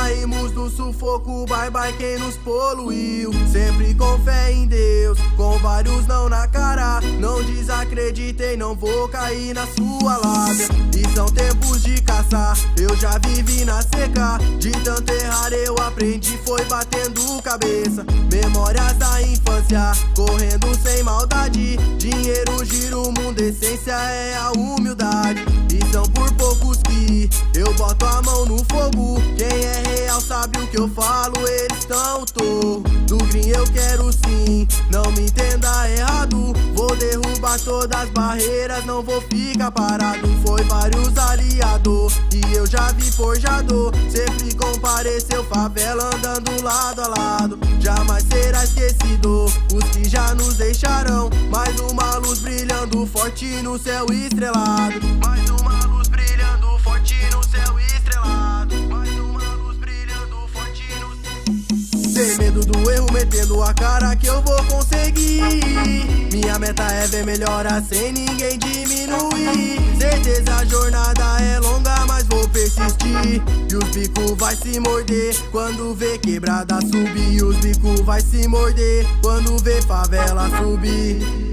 Saímos do sufoco, bye bye quem nos poluiu. Sempre com fé em Deus, com vários não na cara. Não desacreditei, não vou cair na sua lábia. E são tempos de caçar, eu já vivi na seca. De tanto errar eu aprendi, foi batendo cabeça. Memórias da infância, correndo sem maldade. Dinheiro gira o mundo, essência é a humildade. E são por poucos que eu boto a mão no fogo. Quem é real sabe o que eu falo, eles tão torto. Do green eu quero sim, não me entenda errado. Vou derrubar todas as barreiras, não vou ficar parado. Foi vários aliados e eu já vi forjador. Sempre compareceu favela andando lado a lado. Jamais será esquecido os que já nos deixarão. Mais uma luz brilhando forte no céu estrelado. Mais uma luz brilhando forte no céu estrelado. Mais uma luz brilhando forte no... Sem medo do erro, metendo a cara que eu vou conseguir. Minha meta é ver melhora sem ninguém diminuir. Certeza a jornada é longa, mas vou persistir. E os bicos vai se morder quando vê quebrada subir. E os bicos vai se morder quando vê favela subir.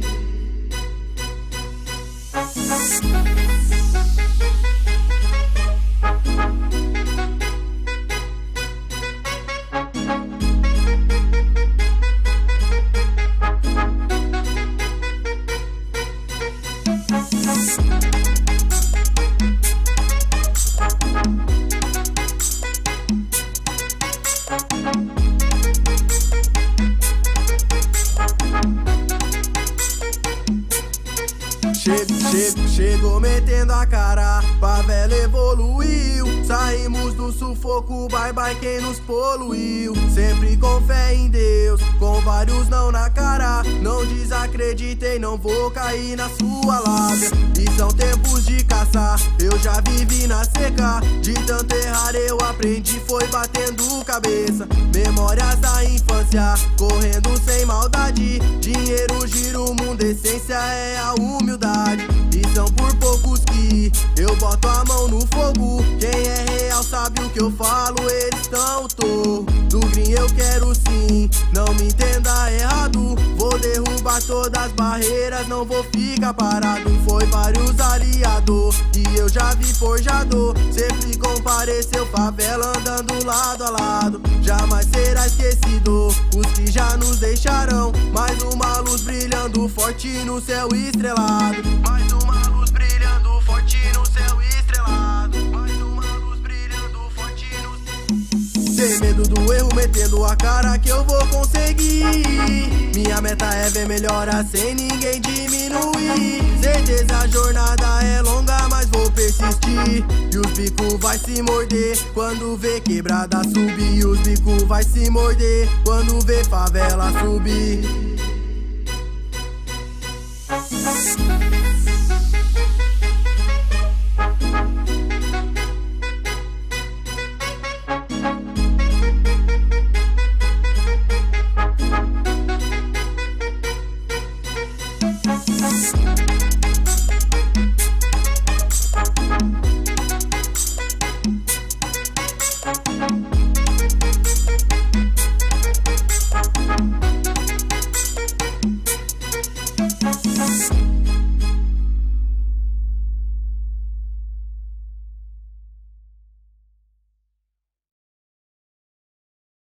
Chegou metendo a cara, favela evoluiu. Saímos do sufoco, bye bye quem nos poluiu. Sempre com fé em Deus, com vários não na cara. Não desacreditei, não vou cair na sua lábia. E são tempos de caçar, eu já vivi na seca. De tanto errar eu aprendi, foi batendo cabeça. Memórias da infância, correndo sem maldade. Dinheiro gira o mundo, essência é a humildade. E são por poucos que eu boto a mão no fogo. Quem é real sabe o que eu falo, eles tão torto. Do green eu quero sim, não me entenda errado. Vou derrubar todas as barreiras, não vou ficar parado. Foi vários aliados e eu já vi forjador. Sempre compareceu favela andando lado a lado. Jamais será esquecido os que já nos deixarão. Mais uma luz brilhando forte no céu estrelado. Mais uma luz brilhando forte no céu estrelado. Mais uma luz brilhando forte no... Sem medo do erro, metendo a cara que eu vou conseguir. Minha meta é ver melhora sem ninguém diminuir. Certeza a jornada é longa, mas vou persistir. E os bicos vai se morder quando vê quebrada subir. E os bicos vai se morder quando vê favela subir.